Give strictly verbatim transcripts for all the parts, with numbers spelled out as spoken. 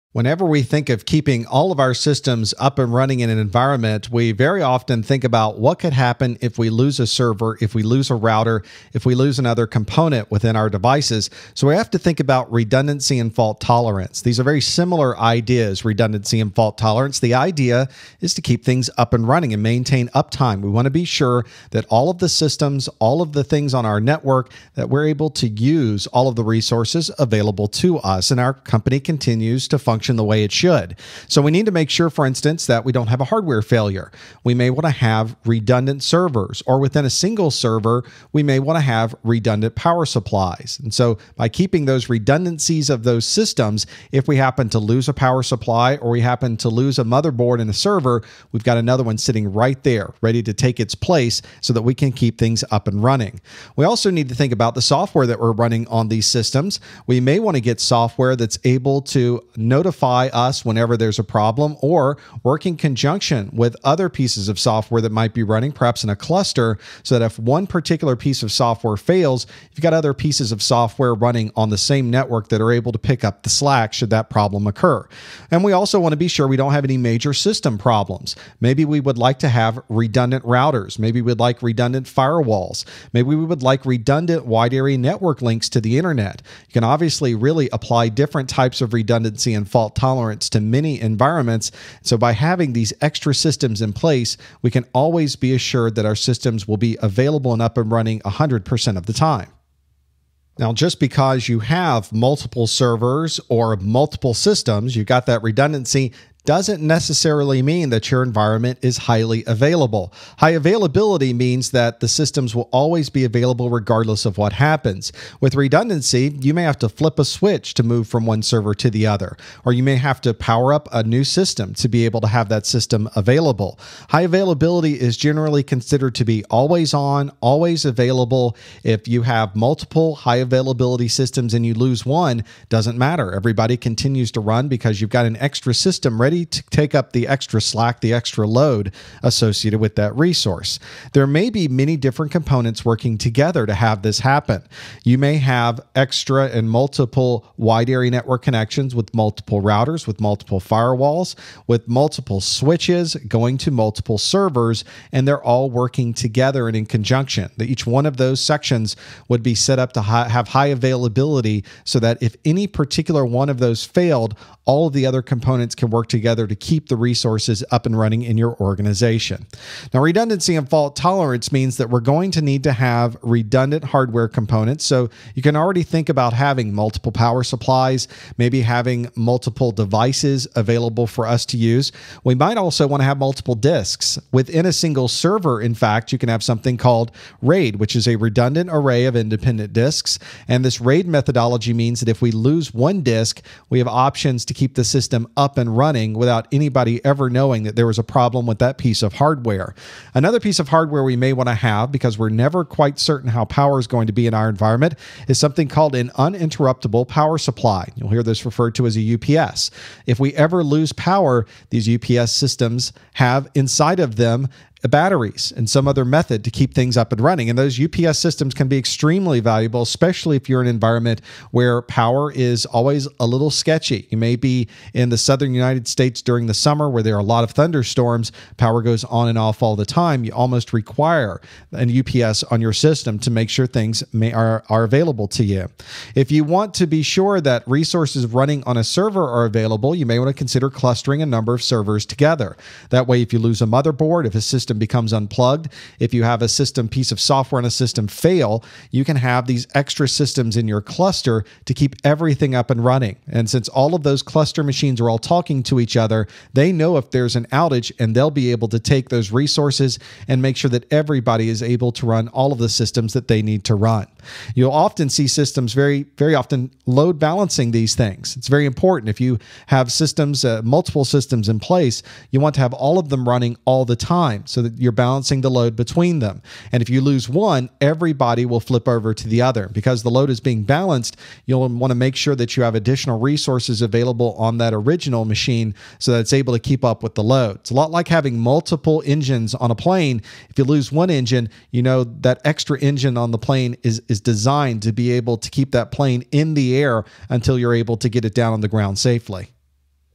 Whenever we think of keeping all of our systems up and running in an environment, we very often think about what could happen if we lose a server, if we lose a router, if we lose another component within our devices. So we have to think about redundancy and fault tolerance. These are very similar ideas, redundancy and fault tolerance. The idea is to keep things up and running and maintain uptime. We want to be sure that all of the systems, all of the things on our network, that we're able to use all of the resources available to us, and our company continues to function the way it should. So we need to make sure, for instance, that we don't have a hardware failure. We may want to have redundant servers, or within a single server, we may want to have redundant power supplies. And so by keeping those redundancies of those systems, if we happen to lose a power supply or we happen to lose a motherboard in a server, we've got another one sitting right there, ready to take its place so that we can keep things up and running. We also need to think about the software that we're running on these systems. We may want to get software that's able to notify us whenever there's a problem, or work in conjunction with other pieces of software that might be running, perhaps in a cluster, so that if one particular piece of software fails, you've got other pieces of software running on the same network that are able to pick up the slack should that problem occur. And we also want to be sure we don't have any major system problems. Maybe we would like to have redundant routers. Maybe we'd like redundant firewalls. Maybe we would like redundant wide area network links to the internet. You can obviously really apply different types of redundancy and fault tolerance to many environments. So by having these extra systems in place, we can always be assured that our systems will be available and up and running one hundred percent of the time. Now, just because you have multiple servers or multiple systems, you've got that redundancy, doesn't necessarily mean that your environment is highly available. High availability means that the systems will always be available regardless of what happens. With redundancy, you may have to flip a switch to move from one server to the other, or you may have to power up a new system to be able to have that system available. High availability is generally considered to be always on, always available. If you have multiple high availability systems and you lose one, doesn't matter. Everybody continues to run because you've got an extra system ready to take up the extra slack, the extra load associated with that resource. There may be many different components working together to have this happen. You may have extra and multiple wide area network connections with multiple routers, with multiple firewalls, with multiple switches going to multiple servers, and they're all working together and in conjunction. Each one of those sections would be set up to have high availability so that if any particular one of those failed, all of the other components can work together to keep the resources up and running in your organization. Now, redundancy and fault tolerance means that we're going to need to have redundant hardware components. So you can already think about having multiple power supplies, maybe having multiple devices available for us to use. We might also want to have multiple disks. Within a single server, in fact, you can have something called RAID, which is a redundant array of independent disks. And this RAID methodology means that if we lose one disk, we have options to keep the system up and running without anybody ever knowing that there was a problem with that piece of hardware. Another piece of hardware we may want to have, because we're never quite certain how power is going to be in our environment, is something called an uninterruptible power supply. You'll hear this referred to as a U P S. If we ever lose power, these U P S systems have inside of them batteries and some other method to keep things up and running. And those U P S systems can be extremely valuable, especially if you're in an environment where power is always a little sketchy. You may be in the southern United States during the summer where there are a lot of thunderstorms. Power goes on and off all the time. You almost require an U P S on your system to make sure things may, are, are available to you. If you want to be sure that resources running on a server are available, you may want to consider clustering a number of servers together. That way, if you lose a motherboard, if a system becomes unplugged, if you have a system piece of software and a system fail, you can have these extra systems in your cluster to keep everything up and running. And since all of those cluster machines are all talking to each other, they know if there's an outage and they'll be able to take those resources and make sure that everybody is able to run all of the systems that they need to run. You'll often see systems very, very often load balancing these things. It's very important. If you have systems, uh, multiple systems in place, you want to have all of them running all the time so that you're balancing the load between them. And if you lose one, everybody will flip over to the other. Because the load is being balanced, you'll want to make sure that you have additional resources available on that original machine so that it's able to keep up with the load. It's a lot like having multiple engines on a plane. If you lose one engine, you know that extra engine on the plane is, is designed to be able to keep that plane in the air until you're able to get it down on the ground safely.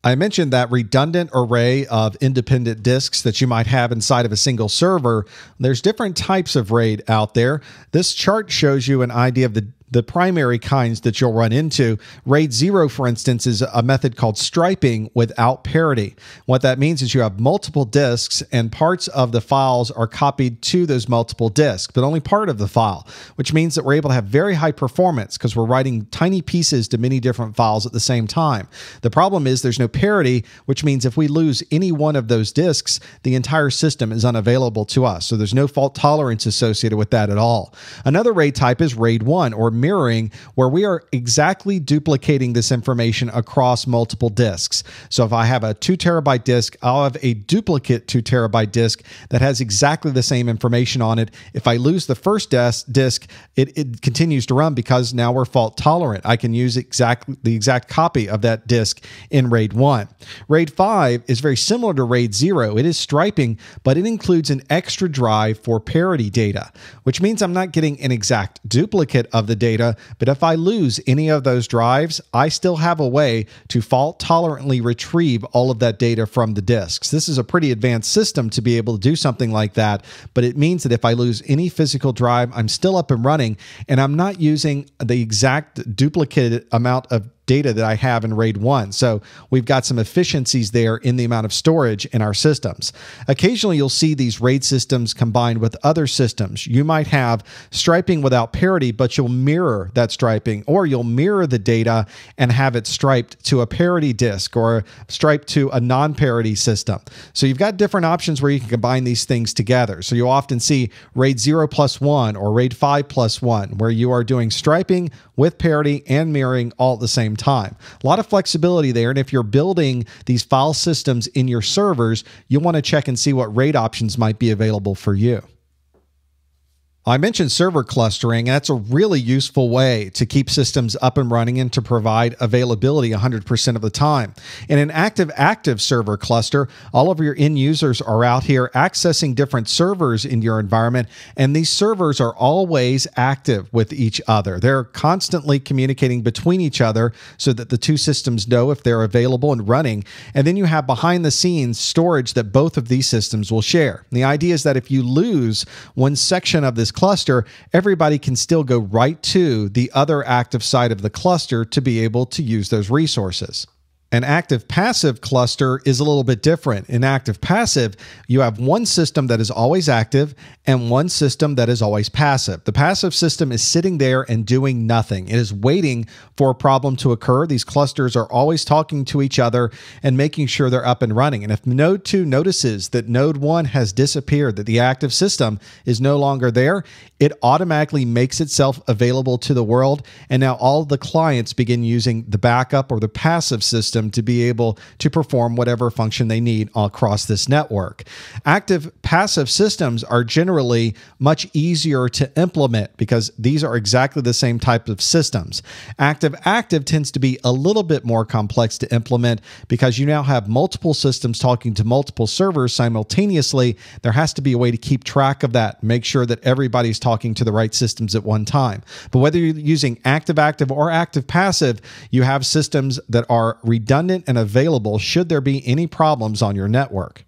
I mentioned that redundant array of independent disks that you might have inside of a single server. There's different types of RAID out there. This chart shows you an idea of the the primary kinds that you'll run into. RAID zero, for instance, is a method called striping without parity. What that means is you have multiple disks and parts of the files are copied to those multiple disks, but only part of the file, which means that we're able to have very high performance because we're writing tiny pieces to many different files at the same time. The problem is there's no parity, which means if we lose any one of those disks, the entire system is unavailable to us. So there's no fault tolerance associated with that at all. Another RAID type is RAID one, or mirroring, where we are exactly duplicating this information across multiple disks. So if I have a two terabyte disk, I'll have a duplicate two terabyte disk that has exactly the same information on it. If I lose the first disk, it, it continues to run because now we're fault tolerant. I can use exactly the exact copy of that disk in RAID one. RAID five is very similar to RAID zero. It is striping, but it includes an extra drive for parity data, which means I'm not getting an exact duplicate of the data data, but if I lose any of those drives, I still have a way to fault tolerantly retrieve all of that data from the disks. This is a pretty advanced system to be able to do something like that, but it means that if I lose any physical drive, I'm still up and running, and I'm not using the exact duplicate amount of data that I have in RAID one. So we've got some efficiencies there in the amount of storage in our systems. Occasionally, you'll see these RAID systems combined with other systems. You might have striping without parity, but you'll mirror that striping, or you'll mirror the data and have it striped to a parity disk or striped to a non-parity system. So you've got different options where you can combine these things together. So you'll often see RAID zero plus one or RAID five plus one, where you are doing striping with parity and mirroring all at the same time. A lot of flexibility there, and if you're building these file systems in your servers, you'll want to check and see what RAID options might be available for you. I mentioned server clustering, and that's a really useful way to keep systems up and running and to provide availability one hundred percent of the time. In an active-active server cluster, all of your end users are out here accessing different servers in your environment, and these servers are always active with each other. They're constantly communicating between each other so that the two systems know if they're available and running, and then you have behind-the-scenes storage that both of these systems will share. And the idea is that if you lose one section of this cluster, everybody can still go right to the other active side of the cluster to be able to use those resources. An active-passive cluster is a little bit different. In active-passive, you have one system that is always active and one system that is always passive. The passive system is sitting there and doing nothing. It is waiting for a problem to occur. These clusters are always talking to each other and making sure they're up and running. And if node two notices that node one has disappeared, that the active system is no longer there, it automatically makes itself available to the world. And now all the clients begin using the backup or the passive system to be able to perform whatever function they need across this network. Active-passive systems are generally much easier to implement because these are exactly the same type of systems. Active-active tends to be a little bit more complex to implement because you now have multiple systems talking to multiple servers simultaneously. There has to be a way to keep track of that, make sure that everybody's talking to the right systems at one time. But whether you're using active-active or active-passive, you have systems that are redundant and available should there be any problems on your network.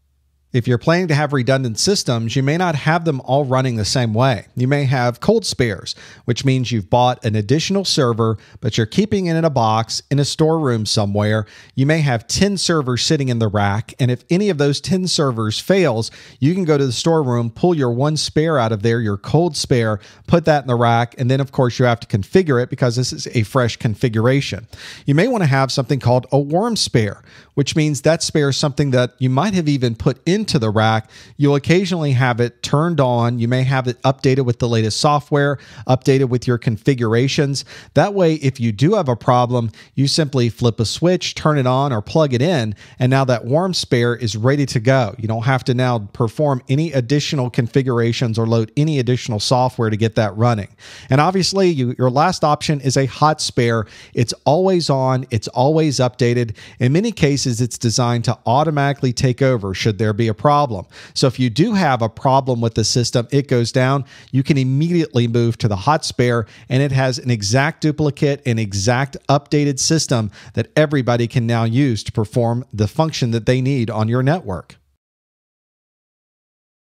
If you're planning to have redundant systems, you may not have them all running the same way. You may have cold spares, which means you've bought an additional server, but you're keeping it in a box in a storeroom somewhere. You may have ten servers sitting in the rack, and if any of those ten servers fails, you can go to the storeroom, pull your one spare out of there, your cold spare, put that in the rack, and then of course you have to configure it because this is a fresh configuration. You may want to have something called a warm spare, which means that spare is something that you might have even put in to the rack. You'll occasionally have it turned on. You may have it updated with the latest software, updated with your configurations. That way, if you do have a problem, you simply flip a switch, turn it on, or plug it in, and now that warm spare is ready to go. You don't have to now perform any additional configurations or load any additional software to get that running. And obviously, you, your last option is a hot spare. It's always on. It's always updated. In many cases, it's designed to automatically take over should there be be a problem. So if you do have a problem with the system, it goes down, you can immediately move to the hot spare, and it has an exact duplicate and exact updated system that everybody can now use to perform the function that they need on your network.